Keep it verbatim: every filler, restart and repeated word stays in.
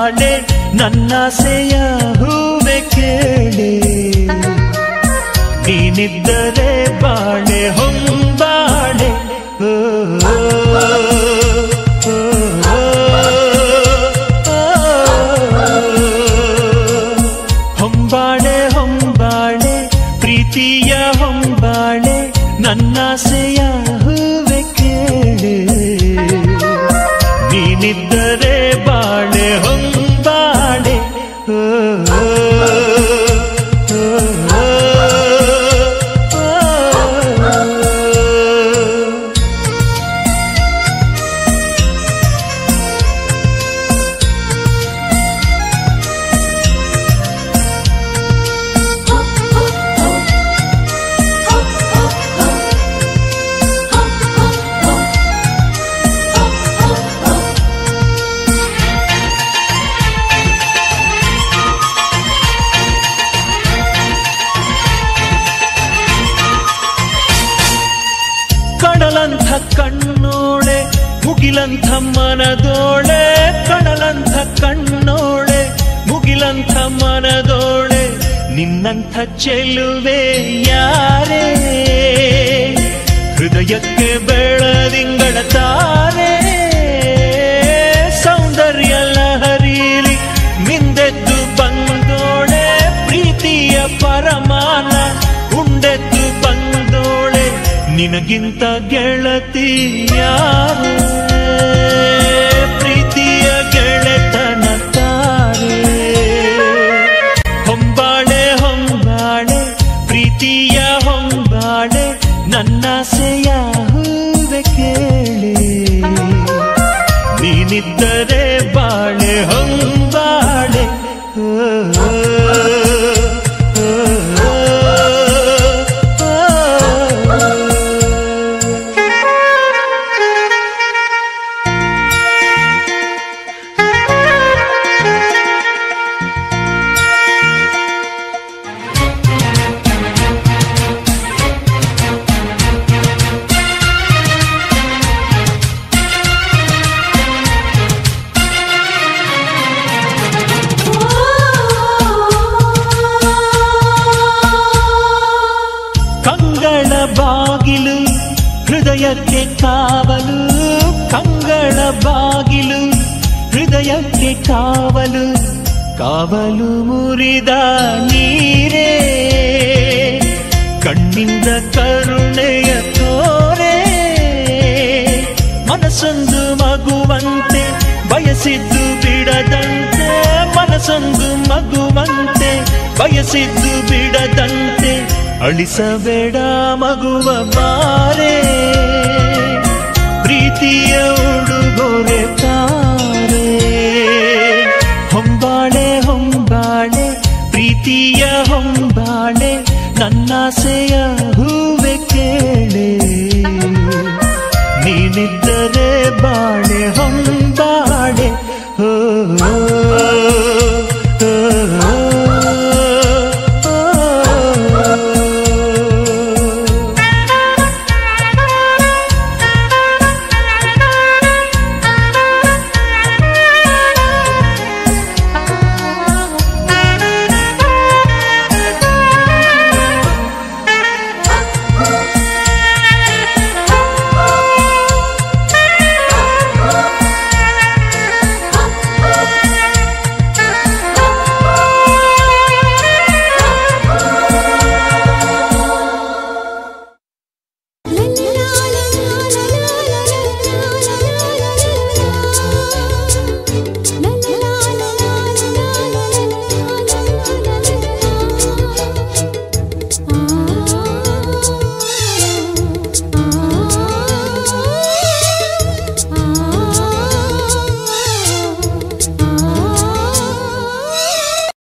ಹೊಂಬಾಳೆ ನನ್ನಾಸೆಯ ಹೂವೆ ಕೇಳೆ ನೀನಿದ್ದರೆ ಬಾಳೆ ಹೊಂಬಾಳೆ ಓ, ಓ, ಓ, ಓ, ಹೊಂಬಾಳೆ ಹೊಂಬಾಳೆ ಪ್ರೀತಿಯ ಹೊಂಬಾಳೆ ನನ್ನಾಸೆಯ ಹೂವೆ ಕೇಳೆ ನೀನಿದ್ದರೆ ಬಾಳೆ ಹೊಂಬಾಳೆ ಓ, ಓ, ಓ, ಓ, ಕಡಲಂಥ ಕಣ್ಣೋಳೆ ಮುಗಿಲಂಥ ಮನದೋಳೆ ಕಡಲಂಥ ಕಣ್ಣೋಳೆ ಮುಗಿಲಂಥ ಮನದೋಳೆ ನಿನ್ನಂಥ ಚೆಲುವೆ ಯಾರೇ ಹೃದಯಕ್ಕೆ ಬೆಳದಿಂಗಳ ತಾರೆ ಸೌಂದರ್ಯ ಲಹರೀಲಿ ಮಿಂದೆದ್ದು ಬಂದೋಳೆ ಪ್ರೀತಿಯ ಪರಮಾನ ಉಂಡೆದ್ದು ಬಂದೋಳೆ ನಿನಗಿಂತ ಗೆಳತಿ ಯಾರು ಪ್ರೀತಿಯ ಗೆಳೆತನ ತಾರೆ ಹೊಂಬಾಳೆ ಹೊಂಬಾಳೆ ಪ್ರೀತಿಯ ಹೊಂಬಾಳೆ ನನ್ನಾಸೆಯ ಹೂವೆ ಕೇಳೆ ನೀನಿದ್ದರೆ ಬಾಳೆ ಹೊಂಬಾಳೆ ಓ, ಓ, ಓ, ಓ, ಕಂಗಳ ಬಾಗಿಲು ಹೃದಯಕ್ಕೆ ಕಾವಲು ಕಂಗಳ ಬಾಗಿಲು ಹೃದಯಕ್ಕೆ ಕಾವಲು ಕಾವಲು ಮುರಿದ ನೀರೇ ಕಣ್ಣಿಂದ ಕರುಣೆಯ ತೋರೆ ಮನಸ್ಸೊಂದು ಮಗುವಂತೆ ಬಯಸಿದ್ದು ಬಿಡದಂತೆ ಮನಸ್ಸೊಂದು ಮಗುವಂತೆ ಬಯಸಿದ್ದು ಬಿಡದಂತೆ ಅಳಿಸಬೇಡ ಮಗುವ ಬಾರೆ ಪ್ರೀತಿಯ ಉಡುಗೊರೆ ತಾರೆ ಹೊಂಬಾಳೆ ಹೊಂಬಾಳೆ ಪ್ರೀತಿಯ ಹೊಂಬಾಳೆ ನನ್ನಾಸೆಯ ಹೂವೆ ಕೇಳೆ ನೀನಿದ್ದರೆ ಬಾಳೆ ಹೊಂಬಾಳೆ